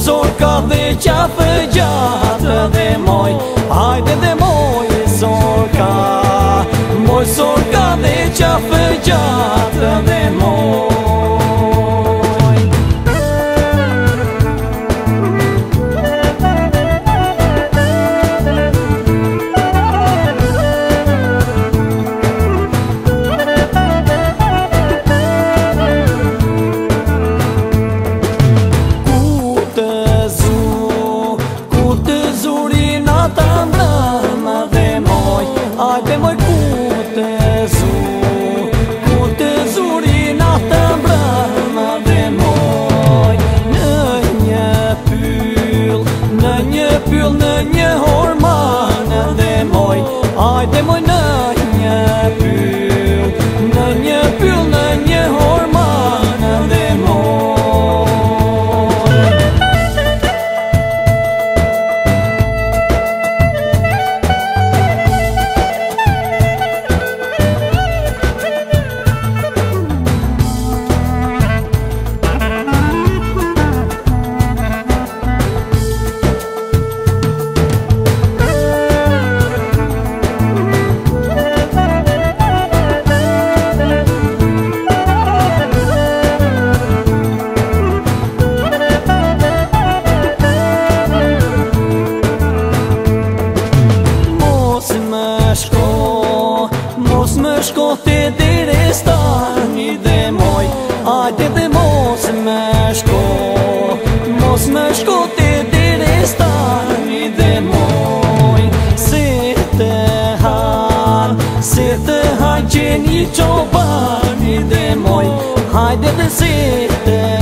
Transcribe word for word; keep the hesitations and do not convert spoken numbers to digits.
sor ka dhe qafë gjatë dhe moj, hajde dhe moj sor ka. Moj sor ka dhe qafë gjatë dhe moj. Hajde moj ku të zu, ku të zuri natë mbrëma dhe moj. Në një pyll, në një pyll, në një hormanë dhe moj. Hajde moj në një pyll, në një pyll, në një hormanë dhe moj. Mos më shko të dire stani dhe moj, hajde dhe mos më shko. Mos më shko të dire stani dhe moj. Se të han, se të han që një qobani dhe moj, hajde dhe se të